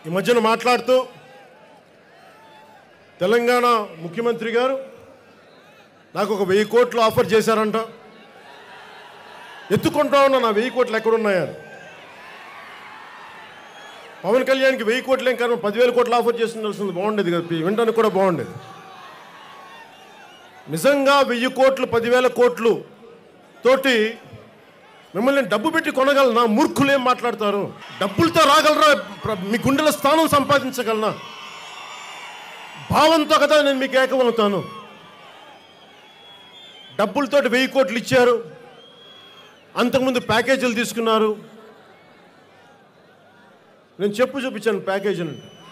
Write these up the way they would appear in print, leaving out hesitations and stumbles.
ఈ మధ్యన మాట్లాడుతూ తెలంగాణ ముఖ్యమంత్రి గారు నాకు ఒక 1000 కోట్లు ఆఫర్ చేశారంట. ఎత్తుకుంటా ఉన్నా నా 1000 కోట్లు ఎక్కడున్నాయని. పవన్ కళ్యాణ్కి 1000 కోట్లు ఏం కారణం 10,000 కోట్లు ఆఫర్ చేస్తుండాల్సింది బాగుండేది కదా, వినడానికి కూడా బాగుండేది. నిజంగా 1000 కోట్లు 10,000 కోట్లు తోటి మిమ్మల్ని డబ్బు పెట్టి కొనగలనా? మూర్ఖులు ఏం మాట్లాడతారు? డబ్బులతో రాగలరా? మీ గుండెల స్థానం సంపాదించగలనా? భావంతో కదా నేను మీకు ఏకమవుతాను. డబ్బులతోటి 1000 కోట్లు ఇచ్చారు, అంతకుముందు ప్యాకేజీలు తీసుకున్నారు. నేను చెప్పు చూపించాను ప్యాకేజీలు.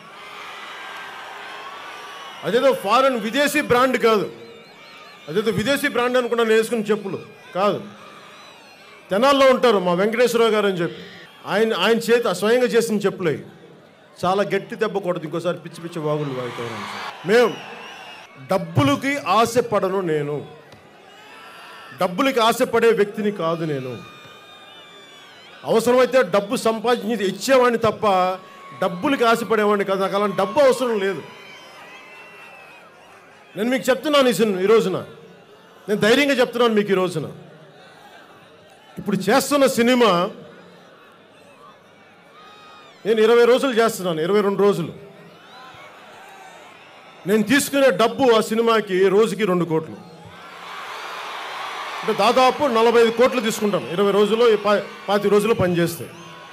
అదేదో ఫారెన్ విదేశీ బ్రాండ్ కాదు, అదేదో విదేశీ బ్రాండ్ అనుకున్నా నేను వేసుకున్న చెప్పులు కాదు. తెనాల్లో ఉంటారు మా వెంకటేశ్వరరావు గారు అని చెప్పి, ఆయన చేతి స్వయంగా చేసిన చెప్పులే. చాలా గట్టి దెబ్బ కొడదు ఇంకోసారి పిచ్చి పిచ్చి వాగులు వాగుతారు. మేము డబ్బులకి ఆశపడను, నేను డబ్బులకి ఆశపడే వ్యక్తిని కాదు. నేను అవసరమైతే డబ్బు సంపాదించి ఇచ్చేవాడిని తప్ప డబ్బులకి ఆశపడేవాడిని కాదు. నాకు అలాంటి డబ్బు అవసరం లేదు. నేను మీకు చెప్తున్నాను ఈ రోజున, నేను ధైర్యంగా చెప్తున్నాను మీకు ఈ రోజున. ఇప్పుడు చేస్తున్న సినిమా నేను 20 రోజులు చేస్తున్నాను, 22 రోజులు. నేను తీసుకునే డబ్బు ఆ సినిమాకి రోజుకి 2 కోట్లు, అంటే దాదాపు 45 కోట్లు తీసుకుంటాను 20 రోజులు 25 రోజులు పనిచేస్తే.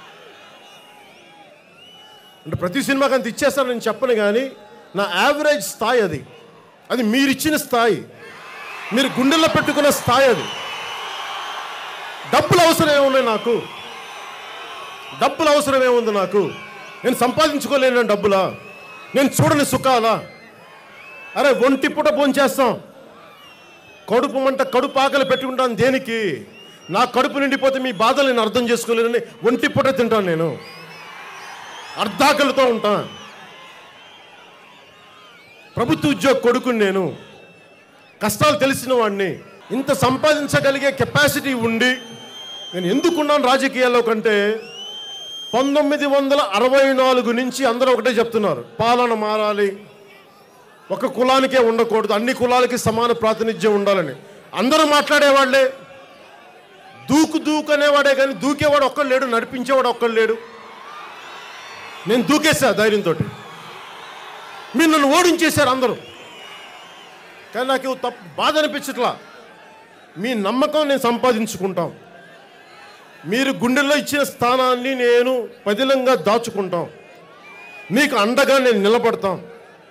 అంటే ప్రతి సినిమాకి అంత ఇచ్చేస్తాను నేను చెప్పను, కానీ నా యావరేజ్ స్థాయి అది మీరిచ్చిన స్థాయి, మీరు గుండెల్లో పెట్టుకున్న స్థాయి అది. డబ్బులు అవసరం ఏమున్నాయి నాకు? డబ్బులు అవసరం ఏముంది నాకు? నేను సంపాదించుకోలేను డబ్బులా? నేను చూడని సుఖాలా? అరే ఒంటి పూట భోంచేస్తాం, కడుపు మంట కడుపు ఆకలి పెట్టుకుంటాను దేనికి? నా కడుపు నిండిపోతే మీ బాధలు నేను అర్థం చేసుకోలేనని ఒంటి పూట తింటాను. నేను అర్ధాకలితో ఉంటాను. ప్రభుత్వ ఉద్యోగ కొడుకుని, నేను కష్టాలు తెలిసిన వాడిని. ఇంత సంపాదించగలిగే కెపాసిటీ ఉండి నేను ఎందుకున్నాను రాజకీయాల్లో కంటే 1964 నుంచి అందరూ ఒకటే చెప్తున్నారు, పాలన మారాలి, ఒక కులానికే ఉండకూడదు, అన్ని కులాలకి సమాన ప్రాతినిధ్యం ఉండాలని. అందరూ మాట్లాడేవాళ్లే, దూకనేవాడే, కానీ దూకేవాడు ఒక్కడు లేడు, నడిపించేవాడు ఒక్కడు లేడు. నేను దూకేసా ధైర్యంతో. మీరు నన్ను ఓడించేశారు అందరూ, కానీ నాకు బాధ అనిపించట్లా. మీ నమ్మకం నేను సంపాదించుకుంటాం, మీరు గుండెల్లో ఇచ్చిన స్థానాన్ని నేను పదిలంగా దాచుకుంటాం, మీకు అండగా నేను నిలబడతాం.